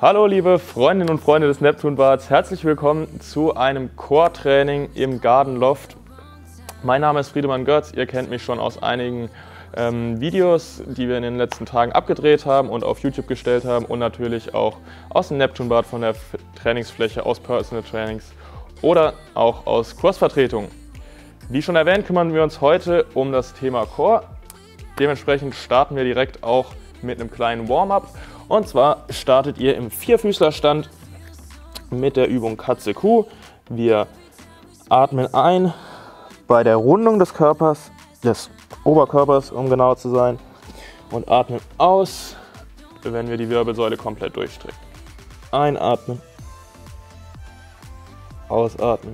Hallo liebe Freundinnen und Freunde des Neptunbads, herzlich willkommen zu einem Core-Training im Garden Loft. Mein Name ist Friedemann Götz, ihr kennt mich schon aus einigen Videos, die wir in den letzten Tagen abgedreht haben und auf YouTube gestellt haben und natürlich auch aus dem Neptunbad von der Trainingsfläche, aus Personal Trainings oder auch aus Kursvertretungen. Wie schon erwähnt, kümmern wir uns heute um das Thema Core. Dementsprechend starten wir direkt auch mit einem kleinen Warm-up. Und zwar startet ihr im Vierfüßlerstand mit der Übung Katze-Kuh. Wir atmen ein bei der Rundung des Körpers, des Oberkörpers, um genau zu sein, und atmen aus, wenn wir die Wirbelsäule komplett durchstrecken. Einatmen, ausatmen.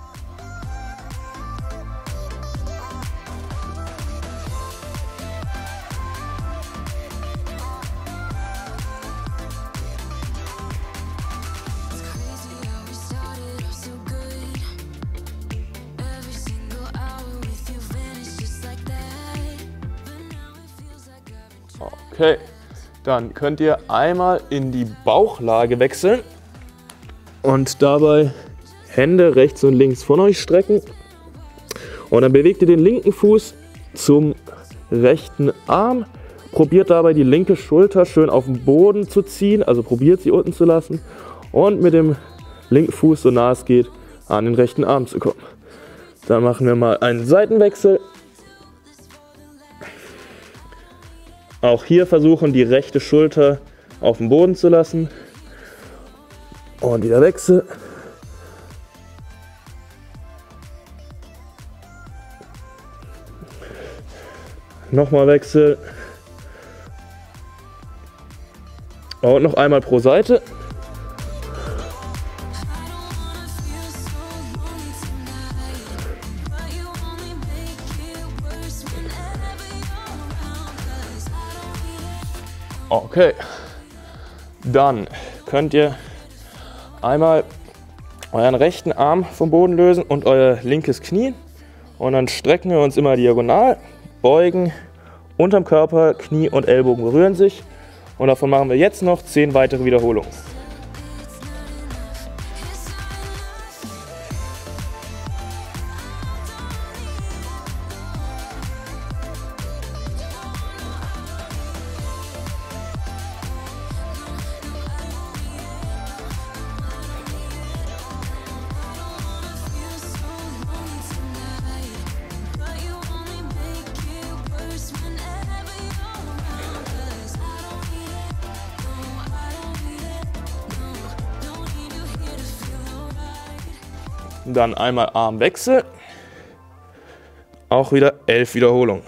Okay, dann könnt ihr einmal in die Bauchlage wechseln und dabei Hände rechts und links von euch strecken. Und dann bewegt ihr den linken Fuß zum rechten Arm. Probiert dabei die linke Schulter schön auf den Boden zu ziehen, also probiert sie unten zu lassen und mit dem linken Fuß, so nah es geht, an den rechten Arm zu kommen. Dann machen wir mal einen Seitenwechsel. Auch hier versuchen, die rechte Schulter auf den Boden zu lassen. Und wieder Wechsel. Nochmal Wechsel. Und noch einmal pro Seite. Okay, dann könnt ihr einmal euren rechten Arm vom Boden lösen und euer linkes Knie. Und dann strecken wir uns immer diagonal, beugen, unterm Körper, Knie und Ellbogen berühren sich. Und davon machen wir jetzt noch 10 weitere Wiederholungen. Dann einmal Armwechsel, auch wieder 11 Wiederholungen.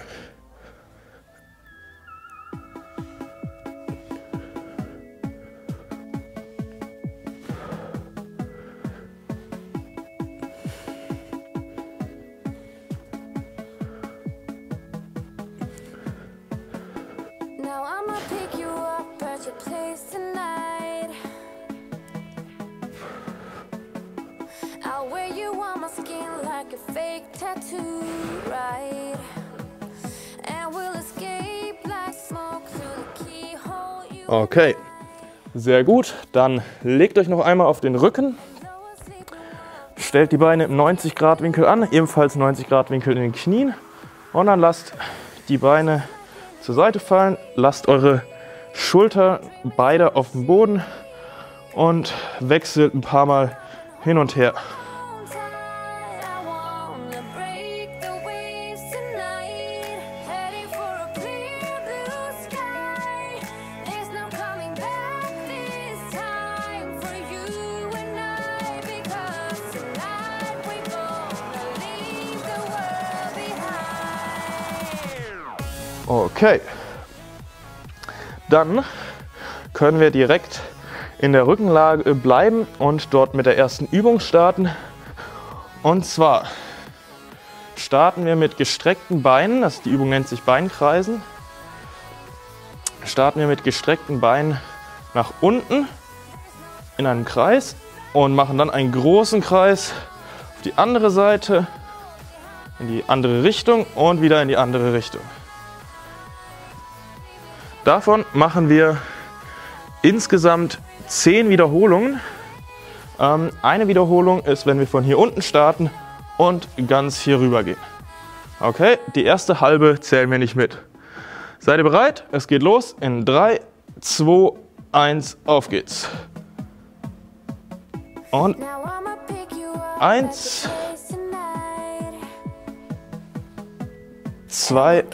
Now I'ma pick you up at your place tonight. I'll wear you on my skin like a fake tattoo, right? And we'll escape like smoke through the keyhole. Okay, sehr gut. Dann legt euch noch einmal auf den Rücken. Stellt die Beine im 90-Grad-Winkel an, ebenfalls 90-Grad-Winkel in den Knien. Und dann lasst die Beine zur Seite fallen. Lasst eure Schulter beide auf dem Boden und wechselt ein paar Mal hin und her. Okay, dann können wir direkt in der Rückenlage bleiben und dort mit der ersten Übung starten. Und zwar starten wir mit gestreckten Beinen, die Übung nennt sich Beinkreisen. Starten wir mit gestreckten Beinen nach unten in einem Kreis und machen dann einen großen Kreis auf die andere Seite, in die andere Richtung und wieder in die andere Richtung. Davon machen wir insgesamt 10 Wiederholungen. Eine Wiederholung ist, wenn wir von hier unten starten und ganz hier rüber gehen. Okay, die erste halbe zählen wir nicht mit. Seid ihr bereit? Es geht los in 3, 2, 1, auf geht's. Und 1, 2,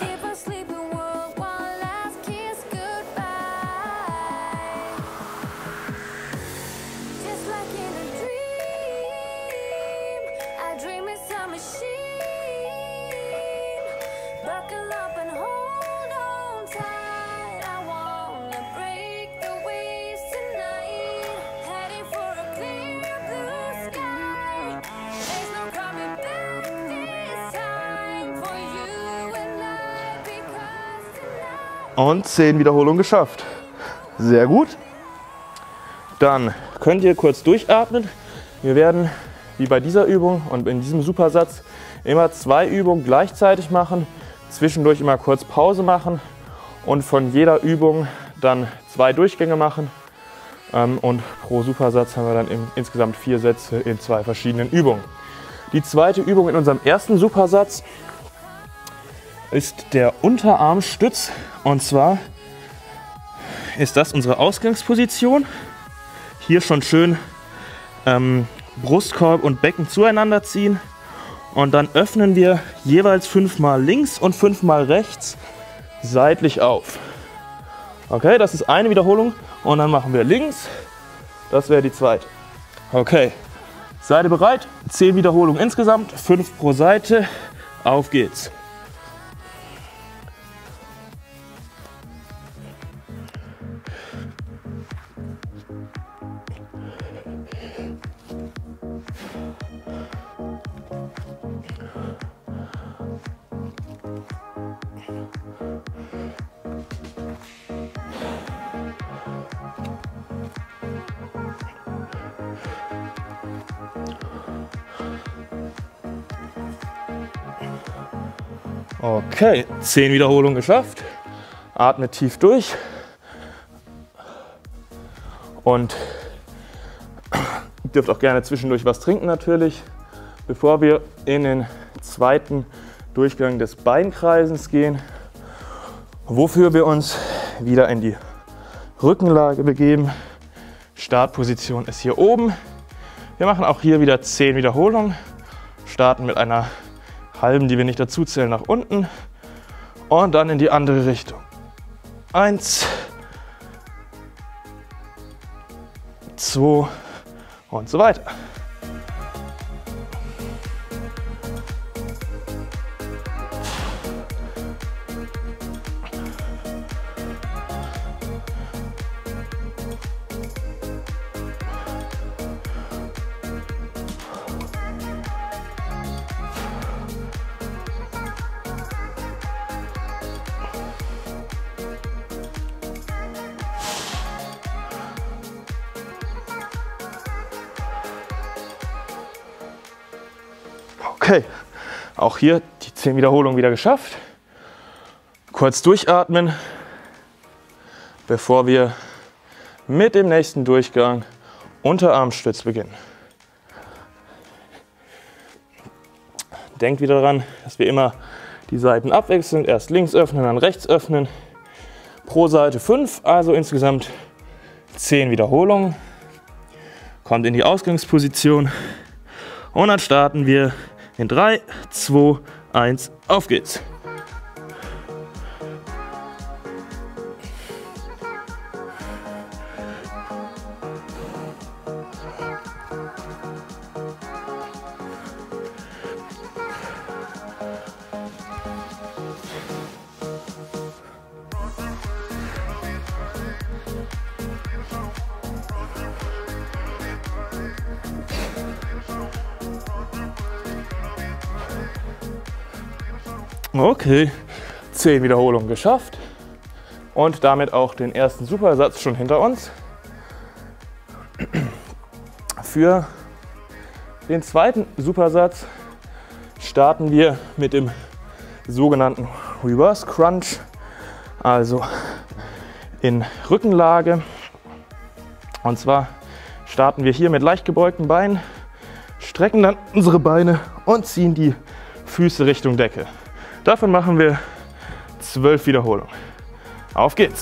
und 10 Wiederholungen geschafft. Sehr gut. Dann könnt ihr kurz durchatmen. Wir werden, wie bei dieser Übung und in diesem Supersatz, immer 2 Übungen gleichzeitig machen, zwischendurch immer kurz Pause machen und von jeder Übung dann 2 Durchgänge machen. Und pro Supersatz haben wir dann insgesamt 4 Sätze in 2 verschiedenen Übungen. Die zweite Übung in unserem ersten Supersatz ist der Unterarmstütz, und zwar ist das unsere Ausgangsposition. Hier schon schön Brustkorb und Becken zueinander ziehen und dann öffnen wir jeweils 5-mal links und 5-mal rechts seitlich auf. Okay, das ist eine Wiederholung und dann machen wir links, das wäre die zweite. Okay, seid ihr bereit? 10 Wiederholungen insgesamt, 5 pro Seite, auf geht's. Okay, 10 Wiederholungen geschafft. Atmet tief durch. Und ihr dürft auch gerne zwischendurch was trinken natürlich, bevor wir in den zweiten Durchgang des Beinkreisens gehen, wofür wir uns wieder in die Rückenlage begeben. Startposition ist hier oben. Wir machen auch hier wieder 10 Wiederholungen, starten mit einer halben, die wir nicht dazu zählen, nach unten und dann in die andere Richtung. 1, 2 und so weiter. Okay, auch hier die 10 Wiederholungen wieder geschafft. Kurz durchatmen, bevor wir mit dem nächsten Durchgang Unterarmstütz beginnen. Denkt wieder daran, dass wir immer die Seiten abwechselnd, erst links öffnen, dann rechts öffnen. Pro Seite 5, also insgesamt 10 Wiederholungen. Kommt in die Ausgangsposition und dann starten wir in 3, 2, 1, auf geht's. Okay, 10 Wiederholungen geschafft und damit auch den ersten Supersatz schon hinter uns. Für den zweiten Supersatz starten wir mit dem sogenannten Reverse Crunch, also in Rückenlage. Und zwar starten wir hier mit leicht gebeugten Beinen, strecken dann unsere Beine und ziehen die Füße Richtung Decke. Davon machen wir 12 Wiederholungen. Auf geht's!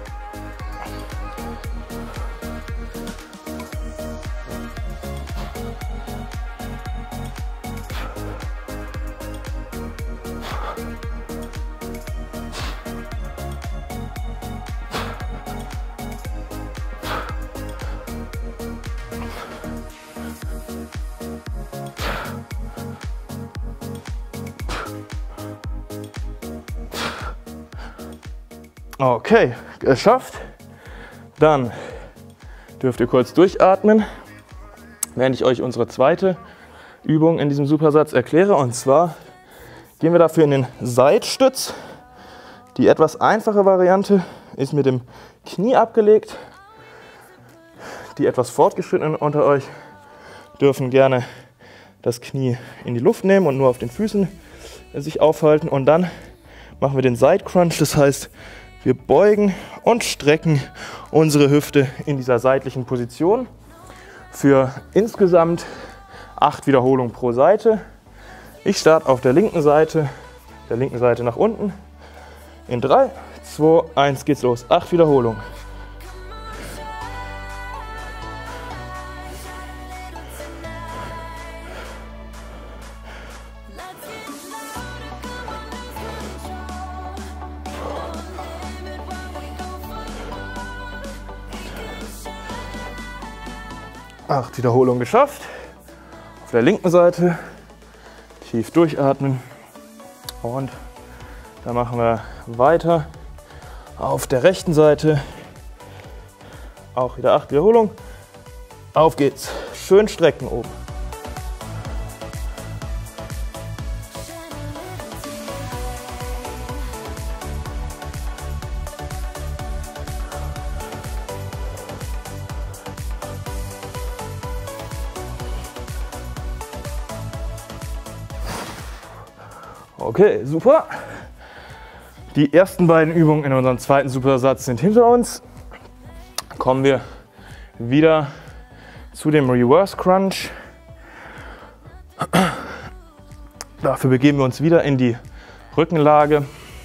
Okay, geschafft. Dann dürft ihr kurz durchatmen, während ich euch unsere zweite Übung in diesem Supersatz erkläre. Und zwar gehen wir dafür in den Seitstütz. Die etwas einfache Variante ist mit dem Knie abgelegt. Die etwas fortgeschrittenen unter euch dürfen gerne das Knie in die Luft nehmen und nur auf den Füßen sich aufhalten. Und dann machen wir den Side Crunch, das heißt, wir beugen und strecken unsere Hüfte in dieser seitlichen Position für insgesamt 8 Wiederholungen pro Seite. Ich starte auf der linken Seite nach unten. In 3, 2, 1 geht's los. 8 Wiederholungen. Acht Wiederholungen geschafft. Auf der linken Seite tief durchatmen und dann machen wir weiter. Auf der rechten Seite auch wieder 8 Wiederholungen. Auf geht's. Schön strecken oben. Okay, super. Die ersten beiden Übungen in unserem zweiten Supersatz sind hinter uns. Kommen wir wieder zu dem Reverse Crunch. Dafür begeben wir uns wieder in die Rückenlage.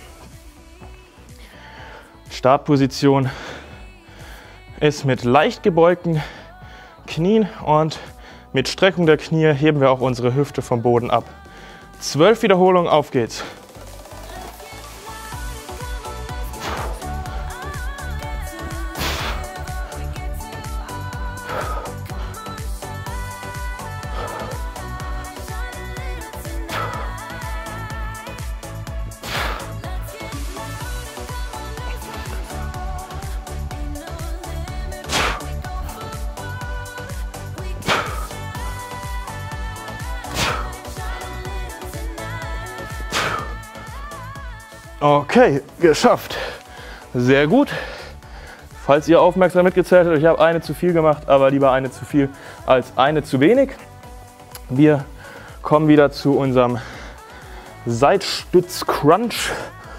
Startposition ist mit leicht gebeugten Knien und mit Streckung der Knie heben wir auch unsere Hüfte vom Boden ab. 12 Wiederholungen, auf geht's. Okay, geschafft. Sehr gut. Falls ihr aufmerksam mitgezählt habt, ich habe eine zu viel gemacht, aber lieber eine zu viel als eine zu wenig. Wir kommen wieder zu unserem Seitstütz-Crunch.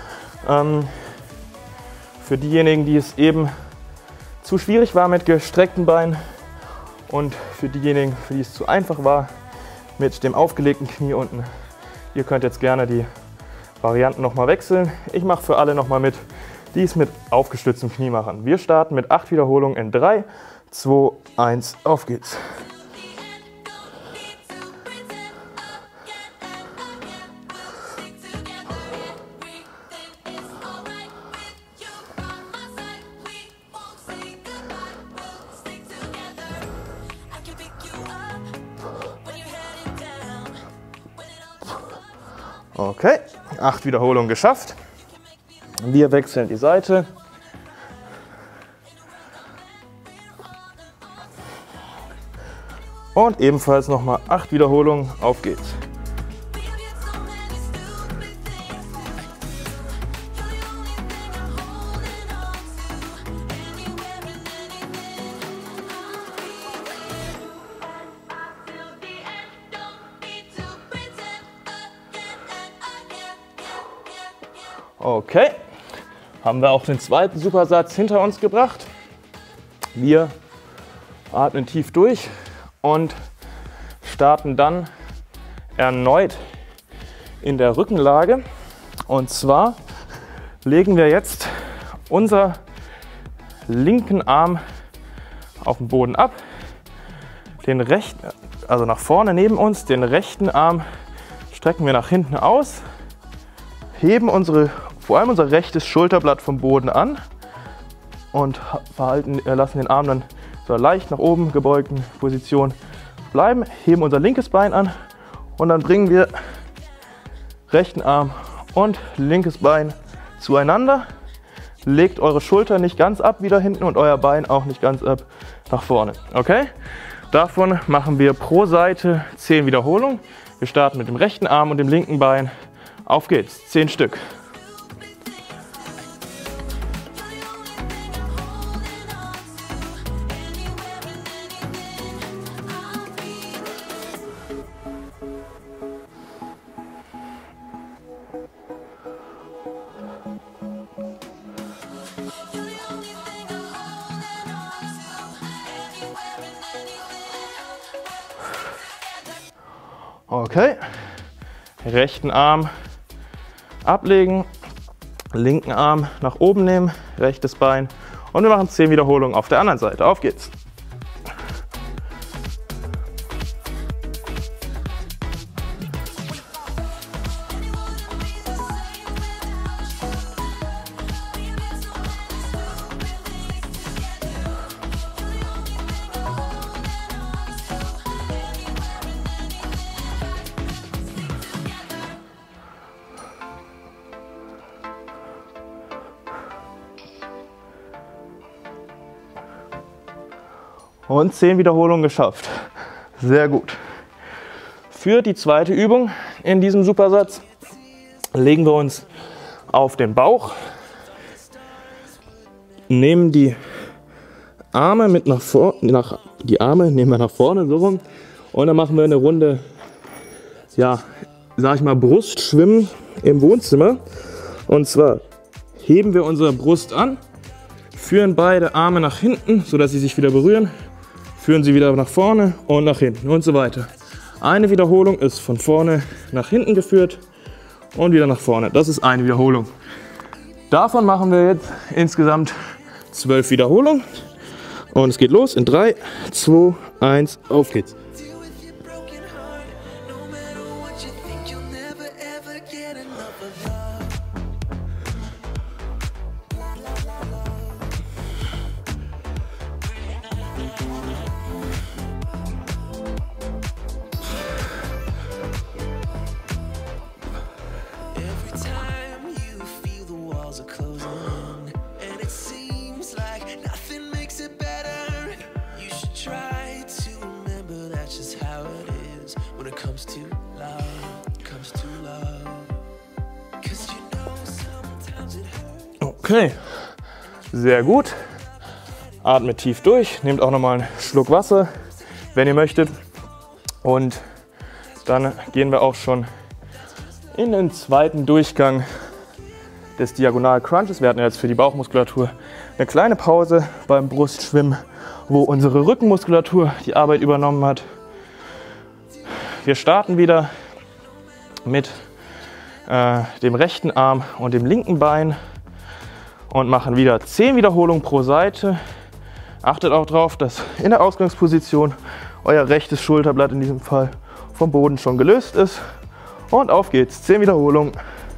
Für diejenigen, die es eben zu schwierig war mit gestreckten Beinen und für diejenigen, für die es zu einfach war mit dem aufgelegten Knie unten. Ihr könnt jetzt gerne die Varianten nochmal wechseln. Ich mache für alle nochmal mit, die es mit aufgestütztem Knie machen. Wir starten mit 8 Wiederholungen in 3, 2, 1, auf geht's. Okay, 8 Wiederholungen geschafft. Wir wechseln die Seite. Und ebenfalls nochmal 8 Wiederholungen, auf geht's. Okay, haben wir auch den zweiten Supersatz hinter uns gebracht. Wir Atmen tief durch und starten dann erneut in der Rückenlage. Und zwar legen wir jetzt unseren linken Arm auf den Boden ab, den rechten, also nach vorne neben uns, den rechten Arm strecken wir nach hinten aus, heben vor allem unser rechtes Schulterblatt vom Boden an und lassen den Arm dann so leicht nach oben gebeugten Position bleiben, heben unser linkes Bein an und dann bringen wir rechten Arm und linkes Bein zueinander. Legt eure Schulter nicht ganz ab wieder hinten und euer Bein auch nicht ganz ab nach vorne. Okay? Davon machen wir pro Seite 10 Wiederholungen. Wir starten mit dem rechten Arm und dem linken Bein. Auf geht's, 10 Stück. Okay, rechten Arm ablegen, linken Arm nach oben nehmen, rechtes Bein und wir machen 10 Wiederholungen auf der anderen Seite. Auf geht's! Und 10 Wiederholungen geschafft. Sehr gut. Für die zweite Übung in diesem Supersatz legen wir uns auf den Bauch, nehmen die Arme mit nach vorne, nehmen wir nach vorne so rum und dann machen wir eine Runde, ja, sag ich mal, Brustschwimmen im Wohnzimmer. Und zwar heben wir unsere Brust an, führen beide Arme nach hinten, sodass sie sich wieder berühren. Führen sie wieder nach vorne und nach hinten und so weiter. Eine Wiederholung ist von vorne nach hinten geführt und wieder nach vorne. Das ist eine Wiederholung. Davon machen wir jetzt insgesamt 12 Wiederholungen. Und es geht los in 3, 2, 1, auf geht's. Okay, sehr gut. Atmet tief durch, nehmt auch nochmal einen Schluck Wasser, wenn ihr möchtet. Und dann gehen wir auch schon in den zweiten Durchgang des Diagonal Crunches. Wir hatten jetzt für die Bauchmuskulatur eine kleine Pause beim Brustschwimmen, wo unsere Rückenmuskulatur die Arbeit übernommen hat. Wir starten wieder mit dem rechten Arm und dem linken Bein und machen wieder 10 Wiederholungen pro Seite. Achtet auch darauf, dass in der Ausgangsposition euer rechtes Schulterblatt in diesem Fall vom Boden schon gelöst ist. Und auf geht's, 10 Wiederholungen.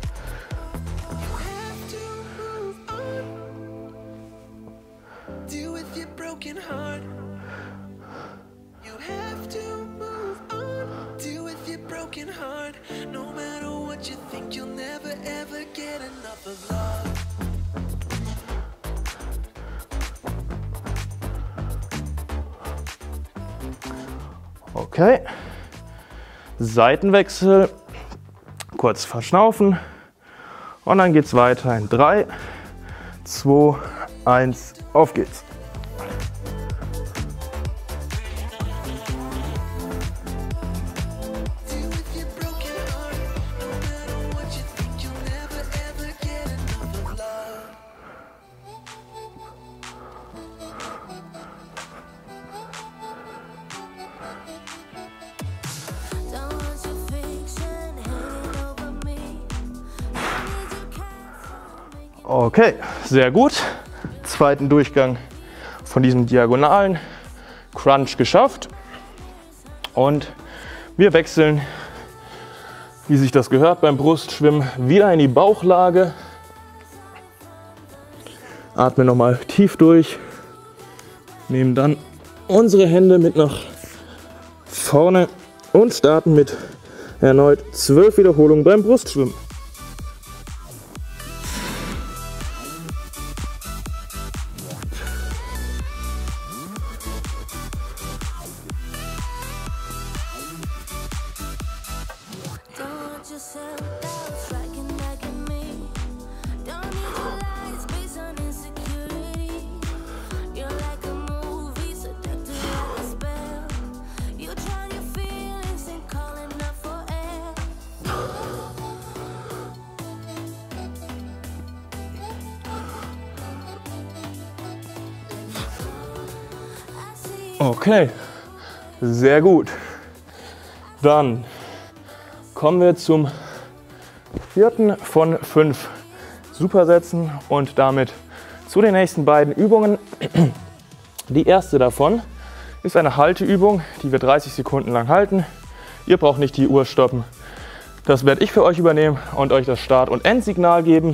Okay, Seitenwechsel, kurz verschnaufen und dann geht es weiter in 3, 2, 1, auf geht's. Okay, sehr gut. Zweiten Durchgang von diesem diagonalen Crunch geschafft. Und wir wechseln, wie sich das gehört beim Brustschwimmen, wieder in die Bauchlage. Atmen nochmal tief durch. Nehmen dann unsere Hände mit nach vorne und starten mit erneut 12 Wiederholungen beim Brustschwimmen. Okay, sehr gut. Dann kommen wir zum vierten von 5 Supersätzen und damit zu den nächsten beiden Übungen. Die erste davon ist eine Halteübung, die wir 30 Sekunden lang halten. Ihr braucht nicht die Uhr stoppen. Das werde ich für euch übernehmen und euch das Start- und Endsignal geben.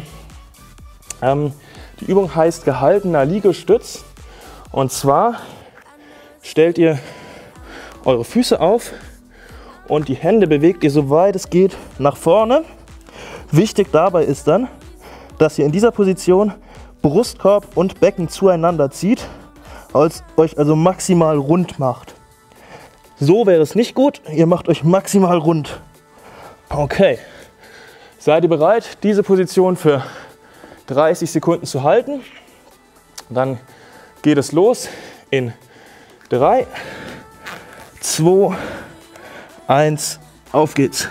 Die Übung heißt gehaltener Liegestütz. Und zwar stellt ihr eure Füße auf und die Hände bewegt ihr, soweit es geht, nach vorne. Wichtig dabei ist dann, dass ihr in dieser Position Brustkorb und Becken zueinander zieht, euch also maximal rund macht. So wäre es nicht gut, ihr macht euch maximal rund. Okay, seid ihr bereit, diese Position für 30 Sekunden zu halten? Dann geht es los in 3, 2, 1, auf geht's.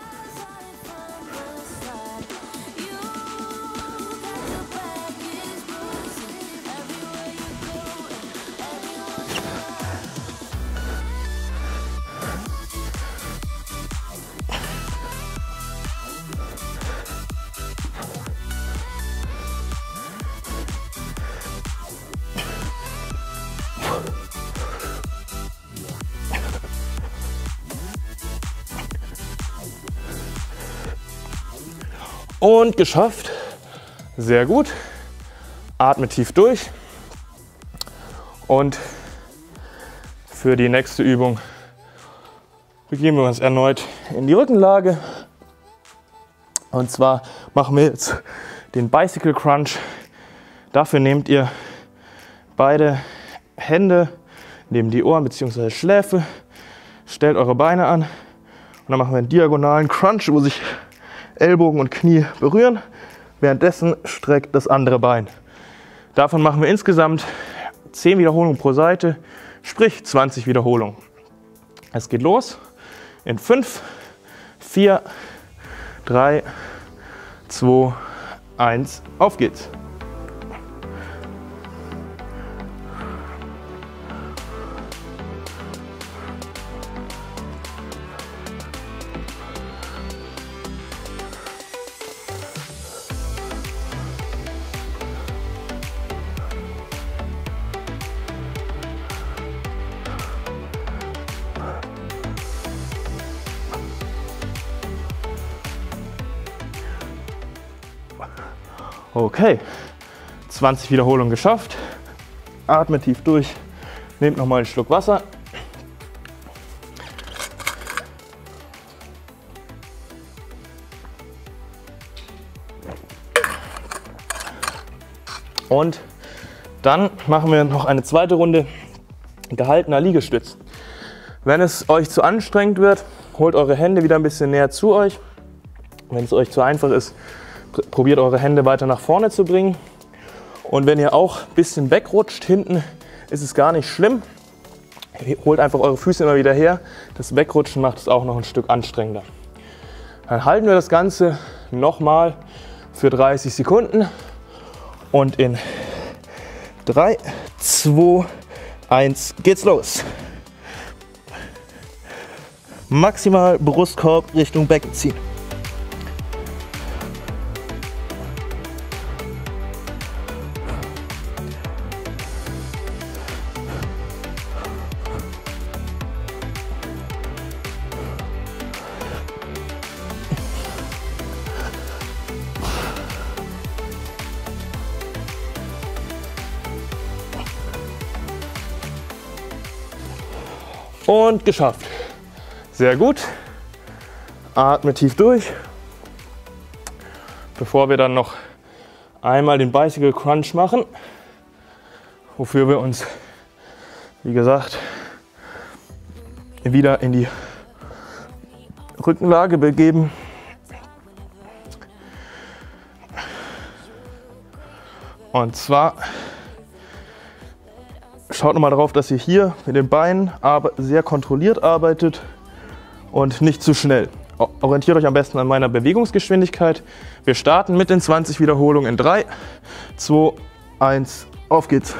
Und geschafft. Sehr gut. Atme tief durch. Und für die nächste Übung begeben wir uns erneut in die Rückenlage. Und zwar machen wir jetzt den Bicycle Crunch. Dafür nehmt ihr beide Hände neben die Ohren bzw. Schläfe, stellt eure Beine an und dann machen wir einen diagonalen Crunch, wo sich Ellbogen und Knie berühren. Währenddessen streckt das andere Bein. Davon machen wir insgesamt 10 Wiederholungen pro Seite, sprich 20 Wiederholungen. Es geht los in 5, 4, 3, 2, 1, auf geht's. Okay, 20 Wiederholungen geschafft. Atme tief durch, nehmt nochmal einen Schluck Wasser. Und dann machen wir noch eine zweite Runde gehaltener Liegestütz. Wenn es euch zu anstrengend wird, holt eure Hände wieder ein bisschen näher zu euch. Wenn es euch zu einfach ist, probiert eure Hände weiter nach vorne zu bringen. Und wenn ihr auch ein bisschen wegrutscht hinten, ist es gar nicht schlimm. Holt einfach eure Füße immer wieder her. Das Wegrutschen macht es auch noch ein Stück anstrengender. Dann halten wir das Ganze nochmal für 30 Sekunden. Und in 3, 2, 1 geht's los. Maximal Brustkorb Richtung Becken ziehen. Und geschafft. Sehr gut. Atme tief durch. Bevor wir dann noch einmal den Bicycle Crunch machen, wofür wir uns, wie gesagt, wieder in die Rückenlage begeben. Und zwar schaut nochmal darauf, dass ihr hier mit den Beinen aber sehr kontrolliert arbeitet und nicht zu schnell. Orientiert euch am besten an meiner Bewegungsgeschwindigkeit. Wir starten mit den 20 Wiederholungen in 3, 2, 1, auf geht's.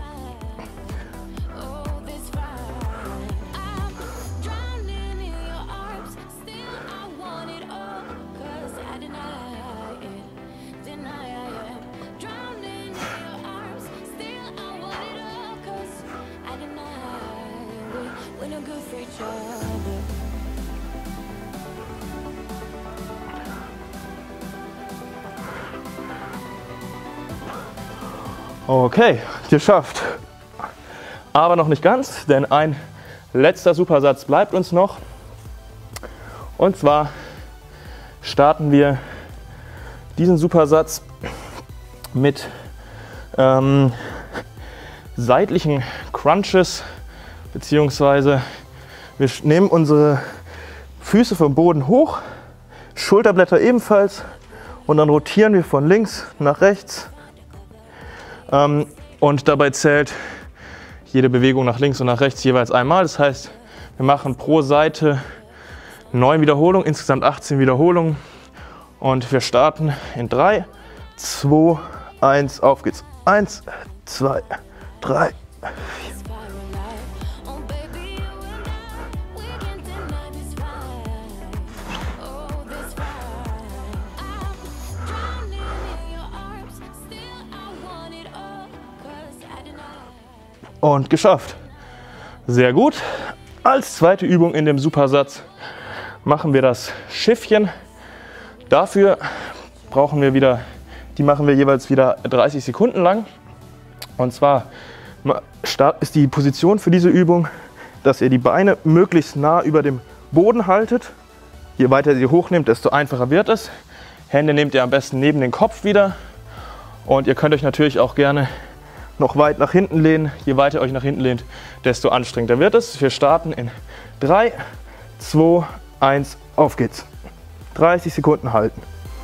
Okay, geschafft. Aber noch nicht ganz, denn ein letzter Supersatz bleibt uns noch. Und zwar starten wir diesen Supersatz mit seitlichen Crunches, beziehungsweise wir nehmen unsere Füße vom Boden hoch, Schulterblätter ebenfalls, und dann rotieren wir von links nach rechts. Und dabei zählt jede Bewegung nach links und nach rechts jeweils einmal. Das heißt, wir machen pro Seite 9 Wiederholungen, insgesamt 18 Wiederholungen. Und wir starten in 3, 2, 1, auf geht's. 1, 2, 3, 4. Und geschafft. Sehr gut. Als zweite Übung in dem Supersatz machen wir das Schiffchen. Dafür brauchen wir wieder, die machen wir jeweils wieder 30 Sekunden lang. Und zwar ist die Position für diese Übung, dass ihr die Beine möglichst nah über dem Boden haltet. Je weiter ihr sie hochnehmt, desto einfacher wird es. Hände nehmt ihr am besten neben den Kopf wieder. Und ihr könnt euch natürlich auch gerne noch weit nach hinten lehnen. Je weiter ihr euch nach hinten lehnt, desto anstrengender wird es. Wir starten in 3, 2, 1, auf geht's. 30 Sekunden halten.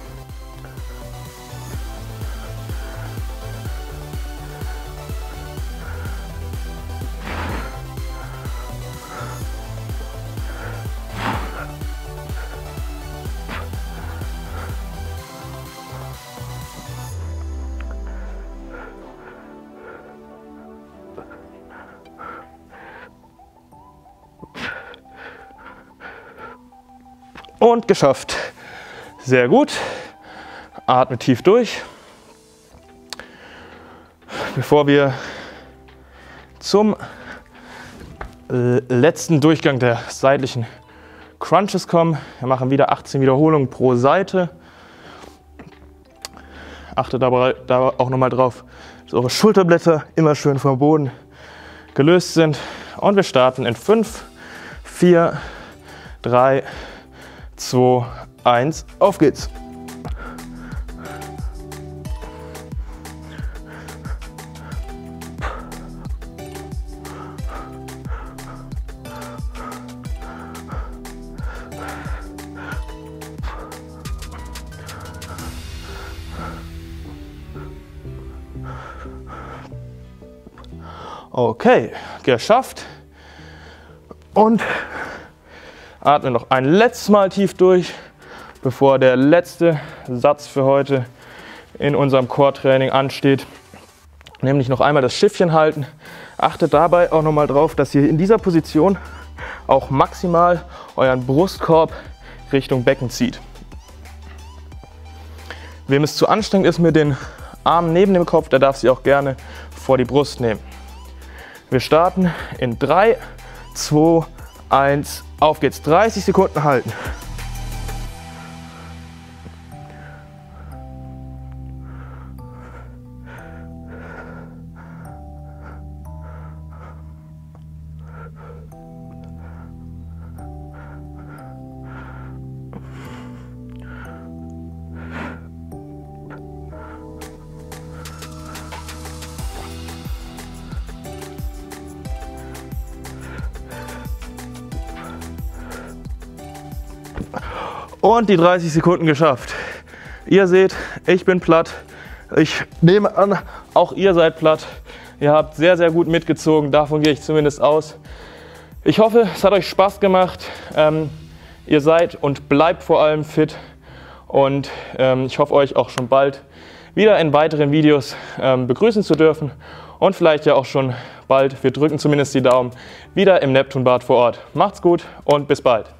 Und geschafft. Sehr gut. Atme tief durch. Bevor wir zum letzten Durchgang der seitlichen Crunches kommen, wir machen wieder 18 Wiederholungen pro Seite. Achtet dabei auch nochmal drauf, dass eure Schulterblätter immer schön vom Boden gelöst sind. Und wir starten in 5, 4, 3, 2, 1, auf geht's. Okay, geschafft. Und atme noch ein letztes Mal tief durch, bevor der letzte Satz für heute in unserem Core-Training ansteht. Nämlich noch einmal das Schiffchen halten. Achtet dabei auch nochmal drauf, dass ihr in dieser Position auch maximal euren Brustkorb Richtung Becken zieht. Wem es zu anstrengend ist mit den Armen neben dem Kopf, der darf sie auch gerne vor die Brust nehmen. Wir starten in 3, 2, 1, auf geht's. 30 Sekunden halten. Und die 30 Sekunden geschafft. Ihr seht, ich bin platt. Ich nehme an, auch ihr seid platt. Ihr habt sehr, sehr gut mitgezogen. Davon gehe ich zumindest aus. Ich hoffe, es hat euch Spaß gemacht. Ihr seid und bleibt vor allem fit. Und ich hoffe, euch auch schon bald wieder in weiteren Videos begrüßen zu dürfen. Und vielleicht ja auch schon bald, wir drücken zumindest die Daumen, wieder im Neptunbad vor Ort. Macht's gut und bis bald.